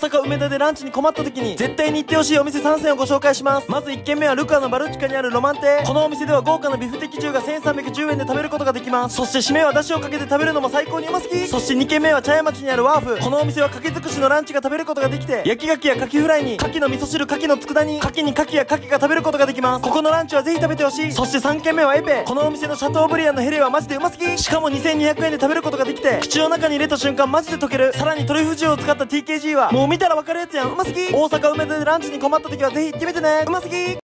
阪梅田でランチに困った時に絶対に行ってほしいお店3選をご紹介します。まず1軒目はルカのバルチカにあるロマン亭。このお店では豪華なビフテキ重が1310円で食べることができます。そして締めは出汁をかけて食べるのも最高にうますぎ。そして2軒目は茶屋町にあるワーフ。このお店はかけ尽くしのランチが食べることができて、焼き牡蠣や牡蠣フライに牡蠣の味噌汁、牡蠣の佃煮、牡蠣に牡蠣や牡蠣が食べることができます。ここのランチはぜひ食べてほしい。そして3軒目はエペ。このお店のシャトーブリアンのヘレはマジでうますぎ。しかも2200円で食べることができて、口の中に入れた瞬間マジで溶ける。さらにトリュフ塩を使った TKG はもう見たらわかるやつやん、うますぎ。大阪梅田でランチに困った時はぜひ行ってみてね、うますぎ。